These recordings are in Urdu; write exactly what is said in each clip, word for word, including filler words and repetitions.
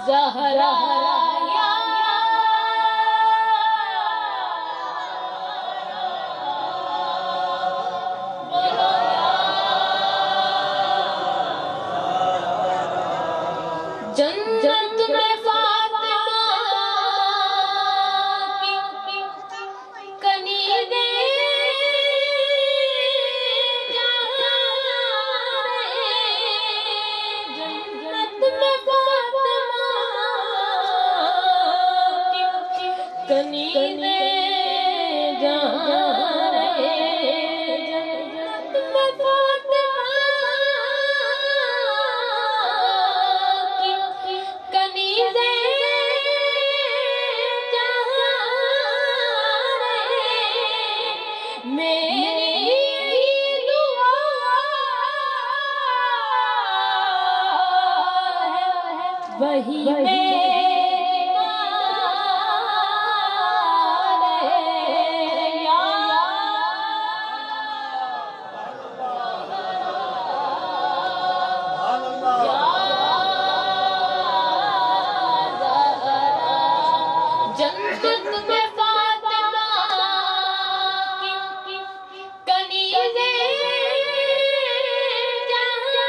زہرا یا جنت میں فاطمہ کی کنیزیں جنت میں فاطمہ کی کنیزیں جا رہے جنت میں فاطمہ کی کنیزیں جا رہے میری دعا ہے وہی میری ماں رہے یا جنت میں فاطمہ کی کنیزیں جا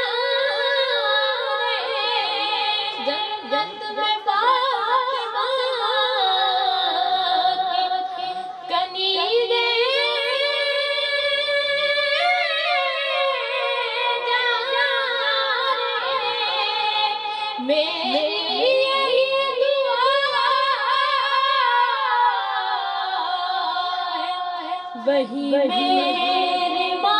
رہے جنت میں فاطمہ کی کنیزیں جا رہے میری وہی میری ماں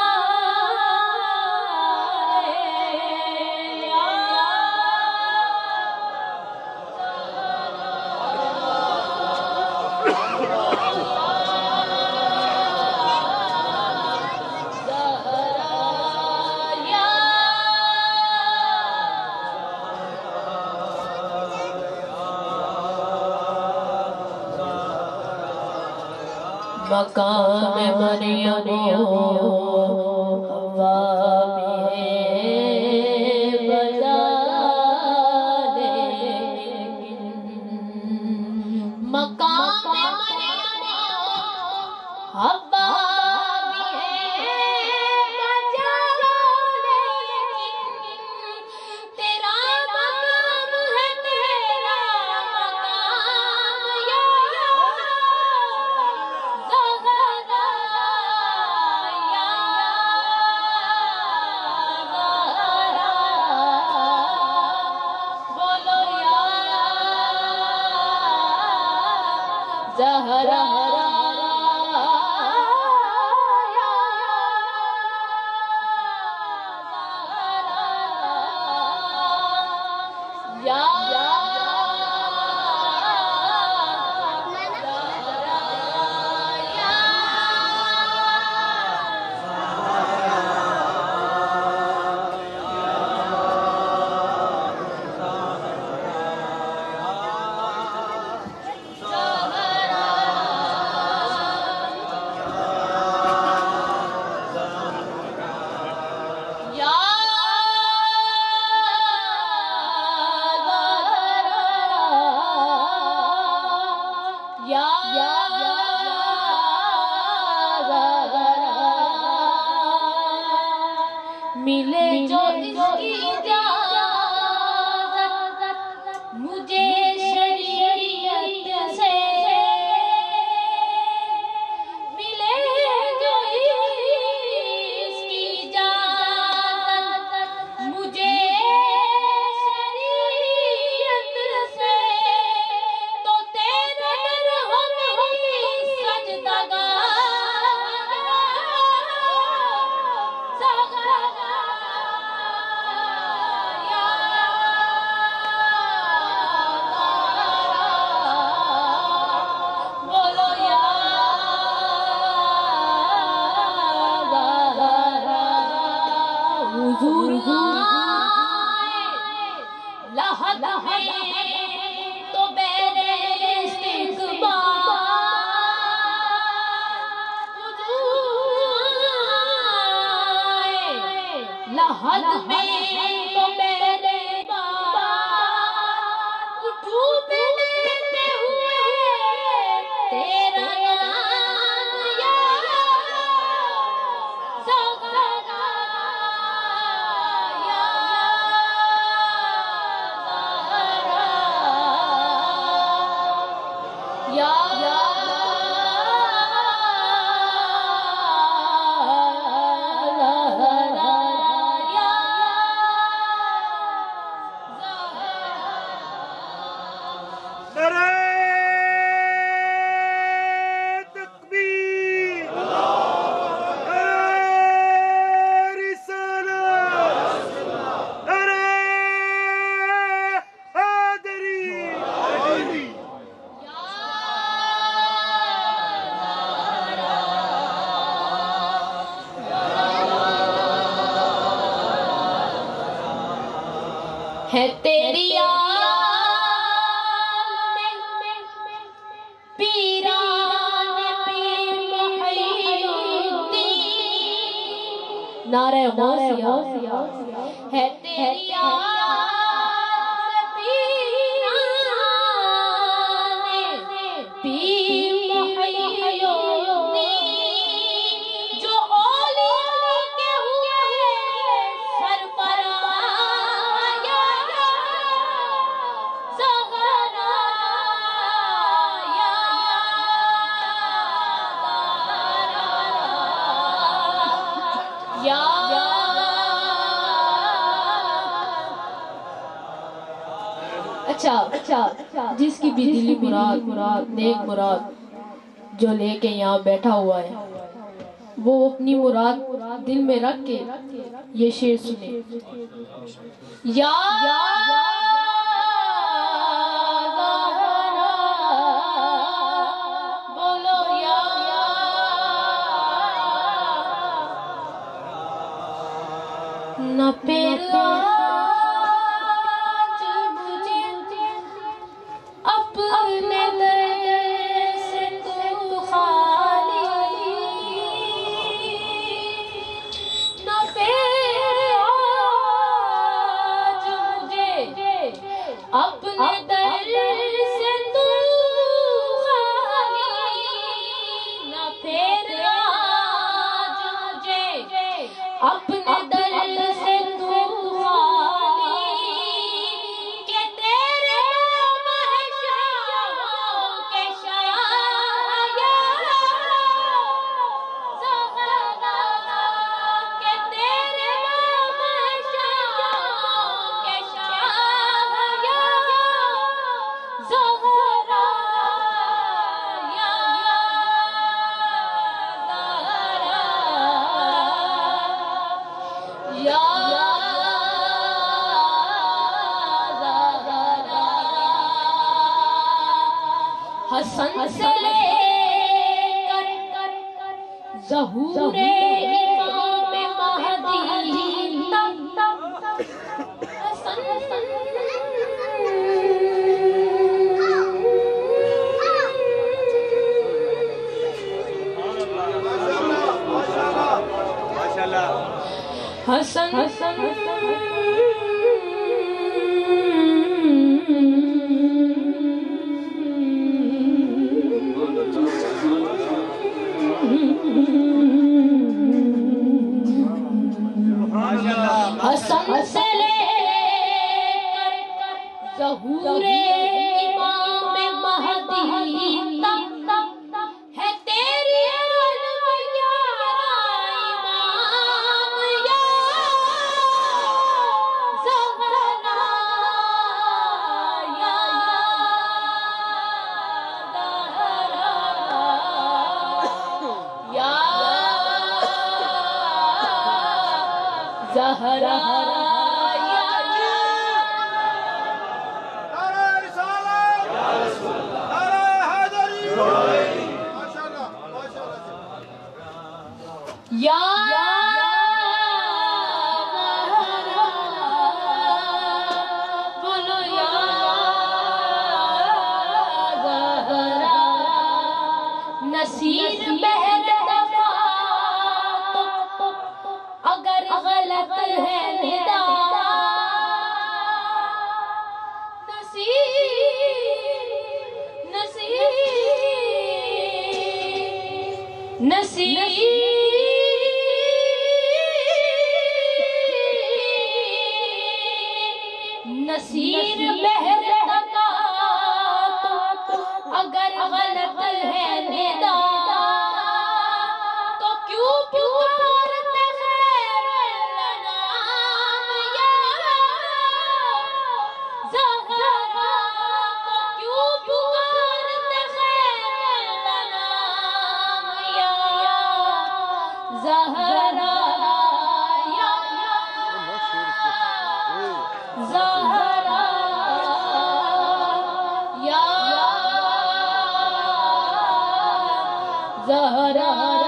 مقام مریم حوا بھی ہے بجا لیکن مقام مریم حوا بھی ہے بجا لیکن تیرا مقام ہے تیرا مقام یا زہرا یا ملے جو اس کی اجازت مجھے شریعت سے ملے جو اس کی اجازت مجھے شریعت سے تو تیرے رحم ہی سجدگار لحد ہے تو میرے استقبال لحد میں تو میرے ہے تیری آل میں پیران پیر محی الدین نعرہ غوثیہ ہے تیری آل پیران پیر محی الدین جو اولیاء کے ہوئے سربراہ اچھا اچھا جس کی بھی دلی مراد مراد نیک مراد جو لے کے یہاں بیٹھا ہوا ہے وہ اپنی مراد دل میں رکھ کے یہ شعر سنے یا بولو یا نہ پیرا اپنے در سے تو خالی نہ آج مجھے اپنے در سے تو خالی نہ پھر آج مجھے اپنے در سے تو حسن سے لے کر ظہور امام مہدی تک حسن حسن حسن حسن سے لے کر ظہور امام مہدی تک ہے تیری علم یارا امام یا زہرا یا زہرا یا زہرا یا بولو یا زہرا نصیر بہر دفا اگر غلط ہے ندا نصیر نصیر نصیر نصیر بہر دفا اگر غلط ہے ندا تو کیوں پکارتے خیر الانام یا زہرا تو کیوں زہرا